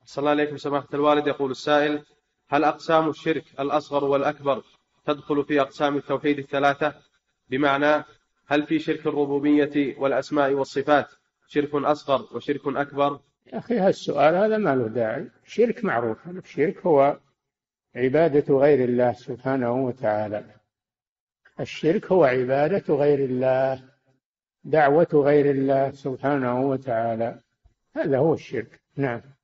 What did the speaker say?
صلى الله عليكم سماحة الوالد. يقول السائل: هل أقسام الشرك الأصغر والأكبر تدخل في أقسام التوحيد الثلاثة؟ بمعنى هل في شرك الربوبية والأسماء والصفات شرك أصغر وشرك أكبر؟ يا أخي هالسؤال هذا ما له داعي. شرك معروف، الشرك هو عبادة غير الله سبحانه وتعالى. الشرك هو عبادة غير الله، دعوة غير الله سبحانه وتعالى، هذا هو الشرك. نعم.